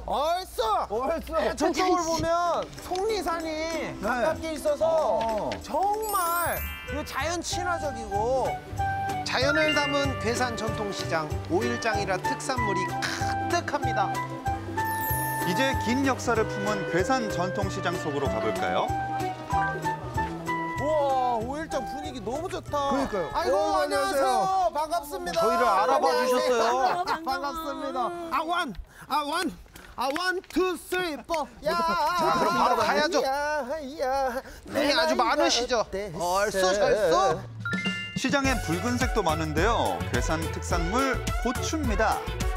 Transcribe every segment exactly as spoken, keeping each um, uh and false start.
얼쑤! 얼쑤! 저쪽을 보면 속리산이 가깝게 있어서 정말 이 자연 친화적이고 자연을 담은 괴산 전통시장 오일장이라 특산물이 가득합니다. 이제 긴 역사를 품은 괴산 전통시장 속으로 가볼까요? 우와, 오일장 분위기 너무 좋다. 그러니까요. 아이고, 어, 안녕하세요. 안녕하세요. 반갑습니다. 저희를 알아봐 안녕하세요. 주셨어요. 반갑습니다. 아, 원, 아, 원. 아, 원, 투, 쓰리, 포. 야. 자, 그럼 바로 가야죠. 야, 야. 분이 아주 많으시죠? 얼쑤, 얼쑤. 시장엔 붉은색도 많은데요. 괴산 특산물 고추입니다.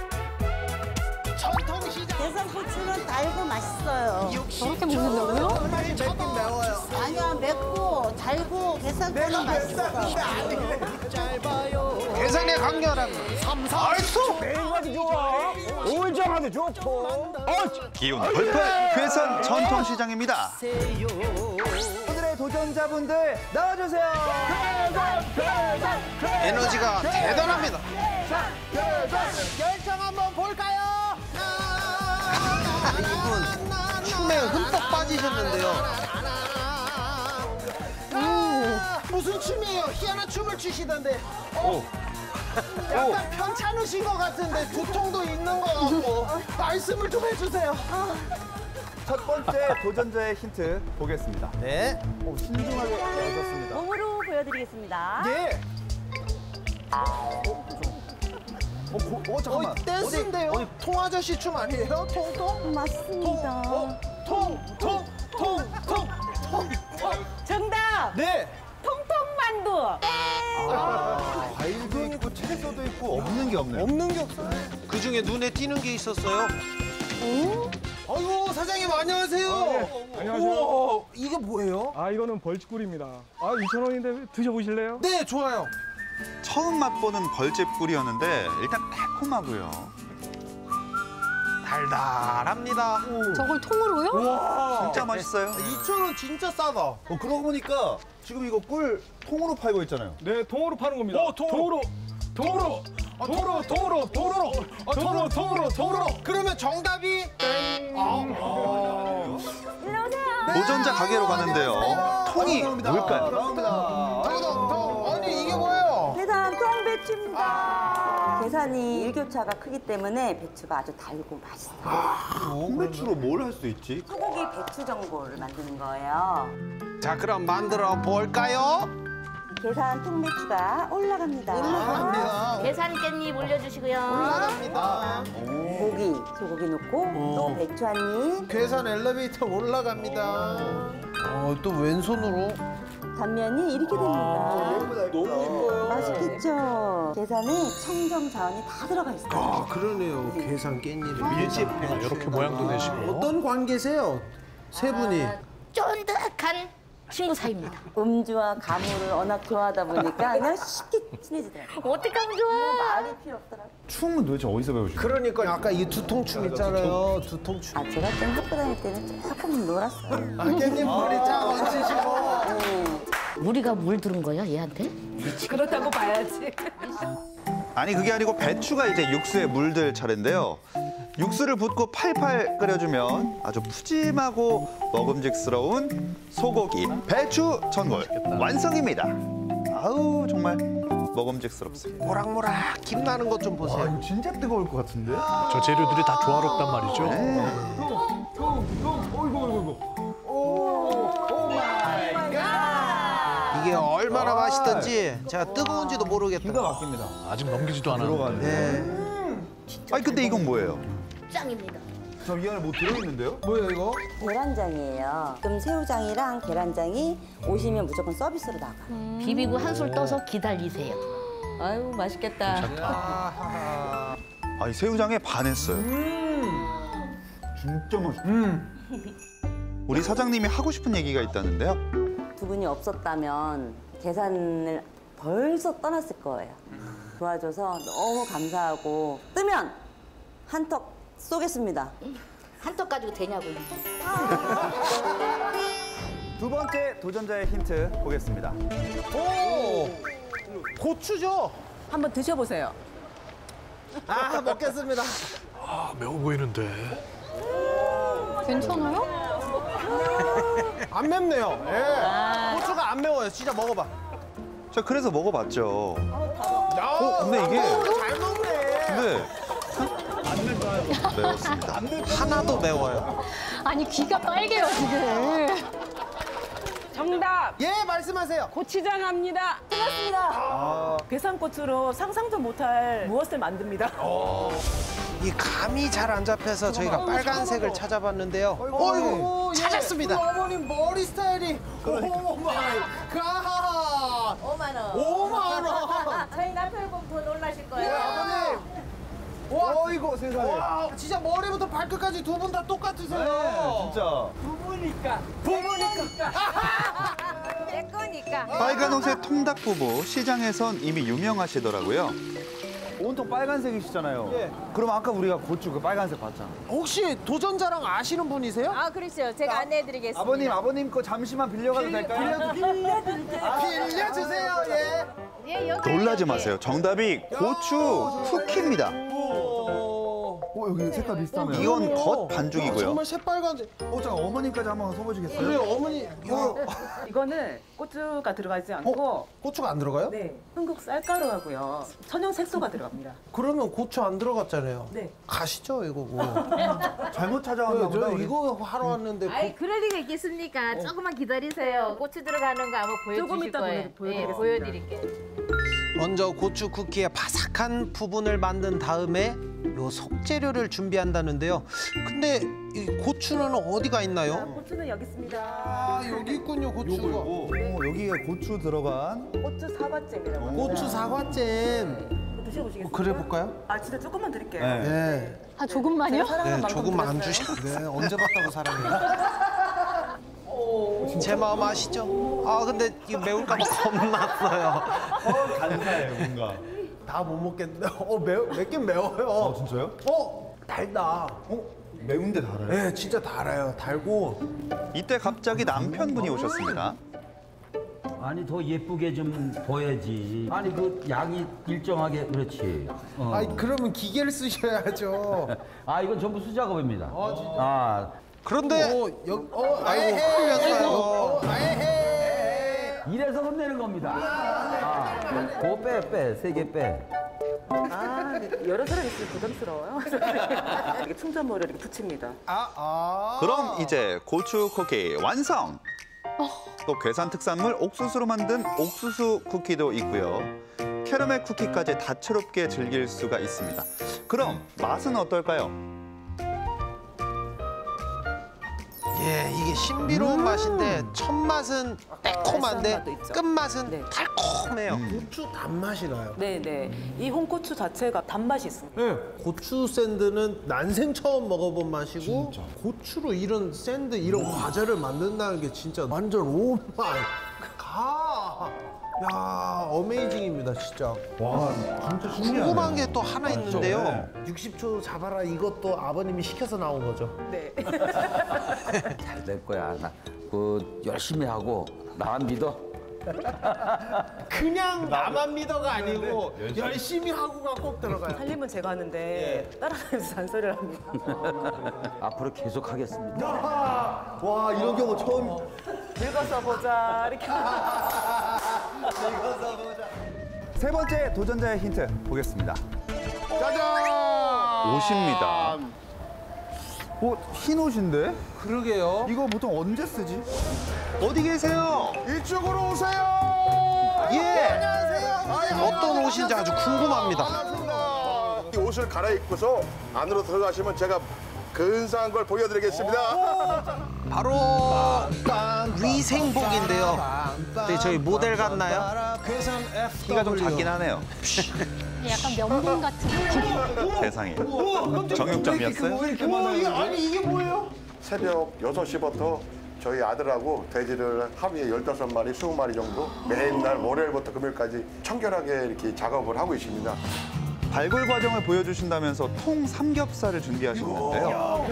전통시장. 괴산 고추는 달고 맛있어요. 저렇게 먹는다고요? 맵긴 매워요. 아니야, 맵고 달고 괴산고는 맛있어. 괴산의 강렬함. 얼쑤. 매일같이 좋아. 오일장한테 좋고. 기운 펄펄 괴산 전통시장입니다. 오늘의 도전자분들 나와주세요. 에너지가 대단합니다. 열정 한번 볼까요? 이분 춤에 흠뻑 빠지셨는데요. 아, 무슨 춤이에요? 희한한 춤을 추시던데. 어? 약간 편찮으신 것 같은데 두통도 있는 것 같고. 말씀을 좀 해주세요. 첫 번째 도전자의 힌트 보겠습니다. 네. 오, 신중하게 열었습니다. 몸으로 보여드리겠습니다. 예. 어, 고, 어, 어, 잠깐만. 댄스인데요? 어디, 통아저씨 춤 아니에요? 통통? 맞습니다. 통, 통, 통, 통, 통, 통, 통. 정답! 네. 통통만두! 과일도 있고 채소도 있고 없는 게 없네요. 없는 게 없어요. 그 중에 눈에 띄는 게 있었어요. 아이고, 사장님 안녕하세요. 아, 네. 안녕하세요. 우와, 이게 뭐예요? 아, 이거는 벌집꿀입니다. 아, 이천 원인데 드셔보실래요? 네, 좋아요. 처음 맛보는 벌집꿀이었는데 일단 달콤하고요. 달달합니다. 저걸 통으로요? 우와. 진짜 맛있어요. 이천 원 진짜 싸다. 어, 그러고 보니까 지금 이거 꿀 통으로 팔고 있잖아요. 네, 통으로 파는 겁니다. 오, 통으로. 통으로! 통으로! 통으로! 통으로! 통으로! 통으로! 통으로! 그러면 정답이 일로 오세요. 도전자 가게로 가는데요. 통이 뭘까요? 나옵니다. 통. 아니 이게 뭐예요? 괴산 통배추입니다. 괴산이 일교차가 크기 때문에 배추가 아주 달고 맛있어요. 홍배추로 뭘 할 수 있지? 소고기 배추 전골을 만드는 거예요. 자, 그럼 만들어 볼까요? 괴산 통배추가 올라갑니다. 올라갑니다. 계산 깻잎 올려주시고요. 올라갑니다. 고기, 소고기 넣고 또 배추 한 입. 괴산 엘리베이터 올라갑니다. 어, 또 왼손으로. 단면이 이렇게 됩니다. 너무 이뻐요. 맛있겠죠? 괴산에 청정 자원이 다 들어가 있어요. 아, 그러네요. 괴산 깻잎. 밀집 배추. 이렇게 모양도 되시고. 어떤 관계세요? 세 분이. 쫀득한 친구 사이입니다. 음주와 가물을 워낙 좋아하다 보니까 그냥 쉽게 친해지더라고요. 어떻게 하면 좋아? 말이 필요 없더라고요. 춤은 도대체 어디서 배우신 거예요? 그러니까 아까 이 두통춤 있잖아요. 두통춤. 아, 제가 좀 학교 다닐 때는 조금 놀았어요. 아, 깻잎 머리 쫙 얹히시고. 우리가 물 들은 거야, 얘한테? 그렇다고 봐야지. 아니 그게 아니고 배추가 이제 육수에 물들 차례인데요. 육수를 붓고 팔팔 끓여주면 아주 푸짐하고 먹음직스러운 소고기 배추 전골 완성입니다. 아우 정말 먹음직스럽습니다. 모락모락 김 나는 것 좀 아, 보세요. 이거 진짜 뜨거울 것 같은데? 저 재료들이 다 조화롭단 말이죠. 이게 얼마나 맛있던지 제가 뜨거운지도 기가 모르겠다. 막힙니다. 아직 넘기지도 않았는데. 들어가는데. 아니 근데 이건 뭐예요? 짱입니다. 저 이 안에 뭐 들어있는데요? 뭐예요, 이거? 계란장이에요. 그럼 새우장이랑 계란장이 오시면 무조건 서비스로 나가요. 비비고 한술 떠서 기다리세요. 아유, 맛있겠다. 아니 새우장에 반했어요. 진짜 맛있다. 우리 사장님이 하고 싶은 얘기가 있다는데요. 두 분이 없었다면 계산을 벌써 떠났을 거예요. 도와줘서 너무 감사하고 뜨면 한턱 쏘겠습니다. 한턱 가지고 되냐고요. 두 번째 도전자의 힌트 보겠습니다. 오! 고추죠? 한번 드셔보세요. 아, 먹겠습니다. 아, 매워 보이는데. 괜찮아요? 안 맵네요. 예. 고추가 안 매워요. 진짜 먹어봐. 자, 그래서 먹어봤죠. 야, 어, 근데 이게- 잘 먹네. 근데 매웠습니다. 하나도 매워요. 아니 귀가 빨개요 지금. 정답! 예, 말씀하세요. 고추장합니다. 아. 괴산고추로 상상도 못할 무엇을 만듭니다. 이 감이 잘 안 잡혀서 저희가 빨간색을 찾아봤는데요. 어이구, 예. 찾았습니다. 우리 어머님 머리 스타일이 오 마이 갓. 오만 원. 오만 원. 저희 남편 보면 더 놀라실 예, 거예요. 어머님. 와, 어이구 세상에. 와, 진짜 머리부터 발끝까지 두 분 다 똑같으세요. 네, 진짜. 부부니까. 부모니까. 내 거니까. 빨간 옷의 통닭 부부, 시장에선 이미 유명하시더라고요. 온통 빨간색이시잖아요. 예. 그럼 아까 우리가 고추 그 빨간색 봤잖아. 혹시 도전자랑 아시는 분이세요? 아, 그렇죠. 제가 안내해드리겠습니다. 아버님, 아버님 거 잠시만 빌려가도 될까요? 빌려주세요. 예. 예, 여기. 놀라지 마세요. 정답이 고추 쿠키입니다. 어, 여기 색깔 비슷하네요. 이건 겉 반죽이고요. 정말 새빨간색. 어, 잠깐 어머님까지 한번 서보시겠어요? 그래, 어머니. 이거 이거는 고추가 들어가지 않고 고추가 안 들어가요? 네, 한국 쌀가루하고요. 천연 색소가 들어갑니다. 그러면 고추 안 들어갔잖아요. 네. 가시죠, 이거 뭐. 잘못 찾아왔나 보다. 저 우리. 이거 하러 왔는데 아이, 고- 그럴 리가 있겠습니까? 조금만 기다리세요. 고추 들어가는 거 아마 보여주실 조금 이따 거예요. 보여- 보여드리겠습니다. 예, 보여드릴게요. 먼저 고추 쿠키의 바삭한 부분을 만든 다음에 요 속재료를 준비한다는데요. 근데 이 고추는 어디가 있나요? 고추는 여기 있습니다. 아, 여기 있군요, 고추가. 오, 여기에 고추 들어간. 고추 사과잼이라고 합니다. 고추 사과잼. 드셔보시겠어요? 그래 볼까요? 아, 진짜 조금만 드릴게요. 네. 네. 아 조금만요? 네, 조금 안 주셔. 주셔. 네, 언제 봤다고 사람이. 제 마음 아시죠? 아 근데 이거 매울까 봐 겁났어요. 간사해요, 뭔가. 다 못 먹겠는데. 어, 매워, 맵긴 매워요. 어, 진짜요? 어, 달다. 어? 매운데 달아요? 네, 진짜 달아요. 달고. 이때 갑자기 남편분이 오셨습니다. 아니 더 예쁘게 좀 보여야지. 아니 그 양이 일정하게 그렇지. 어. 아니, 그러면 기계를 쓰셔야죠. 아 이건 전부 수작업입니다. 아, 진짜. 아 그런데 어, 여기, 어, 아이고 흘렸어요. 어, 아이헤. 이래서 혼내는 겁니다. 아, 그거 빼, 빼, 세 개 빼. 아, 여러 사람 있으면 부담스러워요. 이렇게 충전물을 이렇게 붙입니다. 아, 아. 그럼 이제 고추 쿠키 완성! 또 괴산 특산물 옥수수로 만든 옥수수 쿠키도 있고요. 캐러멜 쿠키까지 다채롭게 즐길 수가 있습니다. 그럼 맛은 어떨까요? 예, 이게 신비로운 맛인데 첫 맛은 매콤한데 쌀쌀한 맛도 있죠. 끝 맛은 네. 달콤해요. 고추 단맛이 나요. 네, 네. 이 홍고추 자체가 단맛이 있습니다. 네. 고추 샌드는 난생 처음 먹어본 맛이고 고추로 이런 샌드 이런 과자를 만든다는 게 진짜 완전 오마이 가. 야, 어메이징입니다, 진짜. 와, 진짜 신기하네. 궁금한 게 또 하나 있는데요. 육십 초 잡아라 이것도 아버님이 시켜서 나온 거죠. 네. 잘 될 거야. 나, 그 열심히 하고 나만 믿어. 그냥 나만 믿어가 아니고 열심히 하고가 꼭 들어가요. 살림은 제가 하는데 따라다니면서 잔소리를 합니다. 앞으로 계속 하겠습니다. 와, 이런 경우 처음. 늙어서 보자 이렇게. 세 번째 도전자의 힌트 보겠습니다. 짜잔! 옷입니다. 어, 흰 옷인데? 그러게요. 이거 보통 언제 쓰지? 어디 계세요? 이쪽으로 오세요. 예. 안녕하세요. 어떤 옷인지 아주 궁금합니다. 이 옷을 갈아입고서 안으로 들어가시면 제가 근사한 걸 보여드리겠습니다. 바로 위생복인데요. 네, 저희 모델 같나요? 키가 좀 작긴 하네요. 약간 면봉 같은 느낌. 세상에. 정육점이었어요? 왜 이렇게 많아요? 아니, 이게 뭐예요? 새벽 여섯 시부터 저희 아들하고 돼지를 하루에 열다섯 마리, 이십 마리 정도 매일날 월요일부터 금요일까지 청결하게 이렇게 작업을 하고 있습니다. 발굴 과정을 보여주신다면서 통 삼겹살을 준비하셨는데요.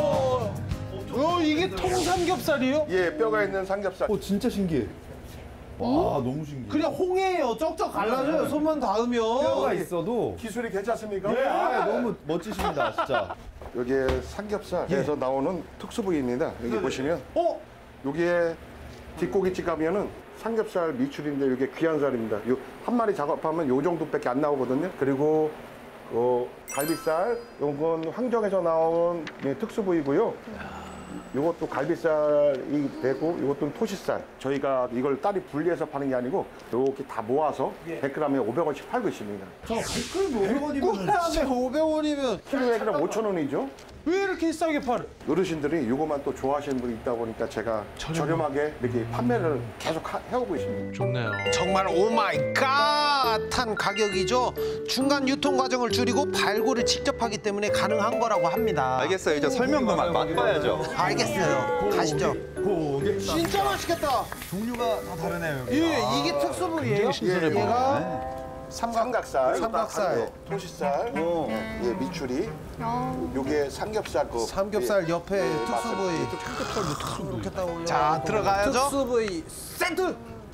어, 이게 통삼겹살이에요? 예, 뼈가 있는 삼겹살. 어, 진짜 신기해. 와 너무 신기해. 그냥 홍해예요. 쩍쩍 갈라져요. 손만 닿으면. 뼈가 있어도. 기술이 괜찮습니까? 네, 아, 너무 멋지십니다, 진짜. 여기에 삼겹살에서 나오는 특수 부위입니다. 여기 보시면 어? 여기에 뒷고기집 가면은 삼겹살 미출인데 이게 귀한 살입니다. 요 한 마리 작업하면 요 정도밖에 안 나오거든요. 그리고 어, 갈비살, 요건 황정에서 나온 예, 특수 부위고요. 요것도 갈비살이 되고 요것도 토시살. 저희가 이걸 따로 분리해서 파는 게 아니고 이렇게 다 모아서 백 그램에 오백 원씩 팔고 있습니다. 저 백 그램 오백 원이면 오백 원이면 키로에 그럼 오천 원이죠. 왜 이렇게 싸게 팔아? 어르신들이 이것만 또 좋아하시는 분이 있다 보니까 제가 저렴하게 이렇게 판매를 계속 하- 해오고 있습니다. 좋네요. 정말 오마이갓한 가격이죠. 중간 유통 과정을 줄이고 발굴을 직접 하기 때문에 가능한 거라고 합니다. 알겠어요. 이제 설명 그만 맛봐야죠. 알겠어요. 가시죠. 고기. 진짜 맛있겠다. 종류가 다 다르네요, 여기. 예, 이게 특수 부위예요. 굉장히 신선해 예, 보이네. 얘가 삼각살, 삼각살. 예, 토시살, 예, 예, 미추리, 요게 삼겹살 그 삼겹살 옆에 예, 특수 맞습니다. 부위. 예, 삼겹살도 특수 부위. 이렇게 딱 올려. 자, 들어가야죠. 특수 부위 세트.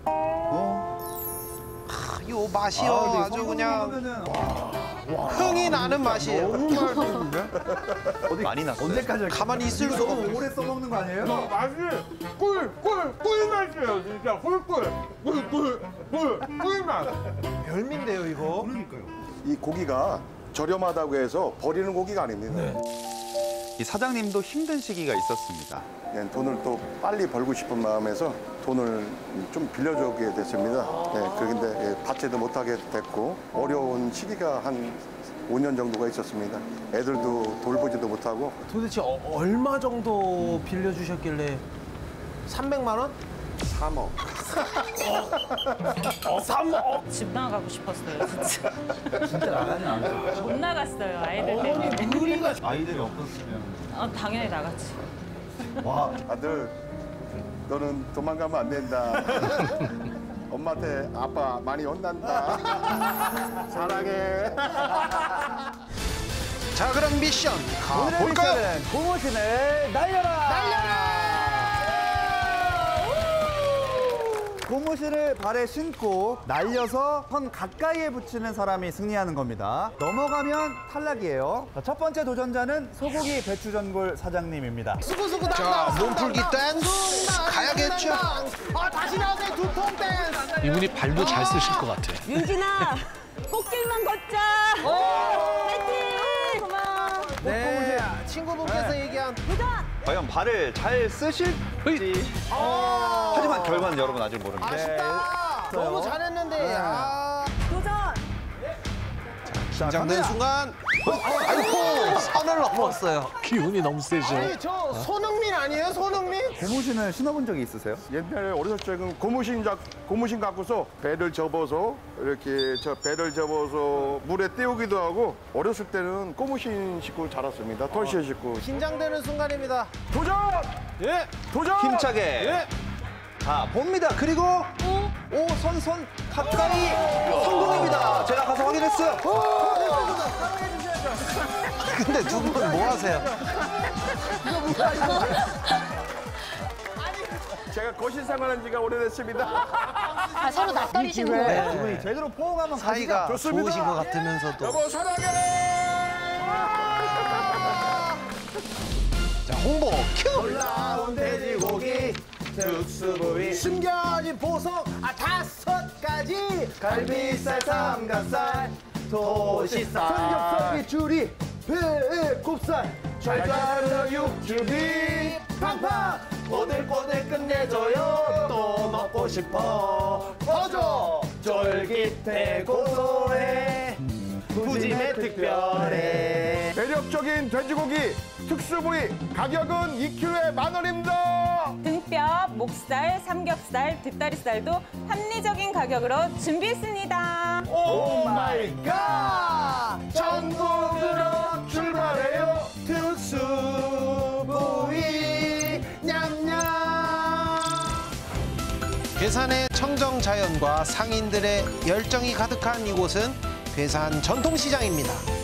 요 맛이요. 아, 아주 그냥 그냥 흥이 나는 맛이에요. 많이 났어요. 언제까지 할까요? 가만히 있을 수가 없어요. 오래 써먹는 거 아니에요? 맛이 꿀, 꿀, 꿀 맛이에요, 진짜. 꿀꿀. 꿀, 꿀, 꿀, 꿀맛. 별미인데요, 이거. 그러니까요. 이 고기가 저렴하다고 해서 버리는 고기가 아닙니다. 이 사장님도 힘든 시기가 있었습니다. 예, 돈을 또 빨리 벌고 싶은 마음에서 돈을 좀 빌려주게 됐습니다. 예, 그런데 예, 받지도 못하게 됐고 어려운 시기가 한 오 년 정도가 있었습니다. 애들도 돌보지도 못하고 도대체 어- 얼마 정도 빌려주셨길래 삼백만 원? 삼억. 삼억? 집 나가고 싶었어요, 진짜. 진짜 나가진 않아요. 못 나갔어요, 아이들 때문에. 우리가 아이들이 없었으면. 어, 당연히 나갔지. 와, 아들, 너는 도망가면 안 된다. 엄마한테 아빠 많이 혼난다. 사랑해. 자, 그럼 미션 오늘의 가볼까요? 미션은 고무신을 날려라! 날려라! 고무신을 발에 신고 날려서 선 가까이에 붙이는 사람이 승리하는 겁니다. 넘어가면 탈락이에요. 자, 첫 번째 도전자는 소고기 배추전골 사장님입니다. 수고수고 자, 몸풀기 댄스 가야겠죠. 아, 다시 나오세요, 두통 댄스. 이분이 발도 잘 쓰실 것 같아. 윤진아, 꽃길만 걷자. 파이팅! 고마워. 네, 친구분께서 얘기한 도전! 과연 발을 잘 쓰실지. 하지만 결과는 여러분 아직 모릅니다. 아쉽다. 너무 잘했는데. 아. 도전! 긴장된 순간 아이고 선을 넘었어요. 기운이 너무 세죠. 아니, 저 손흥민 아니에요, 손흥민? 고무신을 신어본 적이 있으세요? 옛날에 어렸을 적은 고무신 잡 고무신 갖고서 배를 접어서 이렇게 저 배를 접어서 물에 띄우기도 하고 어렸을 때는 고무신 신고 자랐습니다. 털실 신고. 긴장되는 순간입니다. 도전! 예. 도전! 힘차게. 예. 자, 봅니다. 그리고 오, 선, 선 가까이 성공입니다. 제가 가서 확인했어요. 근데 두 분 뭐 하세요? 제가 거실 생활한 지가 오래됐습니다. 아, 서로 낯가리시는 거예요? 두 분이 제대로 포옹 한번 사이가 가시죠. 좋으신 것 같으면서도. 여보 사랑해! 자, 홍보 큐! 올라온 돼지고기 특수부위 숨겨진 보석 아 다섯 가지 갈비살 삼겹살 토시살 삼겹살 비추리 배꼽살 잘자르는 육즙이 팡팡 꼬들꼬들 끝내줘요 또 먹고 싶어 터져 쫄깃해 고소해 푸짐해 특별해 매력적인 돼지고기 특수부위 가격은 이 킬로그램에 만 원입니다. 등뼈, 목살, 삼겹살, 뒷다리살도 합리적인 가격으로 준비했습니다. 오 마이 갓! 전국으로 출발해요 특수부위 냠냠 괴산의 청정 자연과 상인들의 열정이 가득한 이곳은 괴산 전통시장입니다.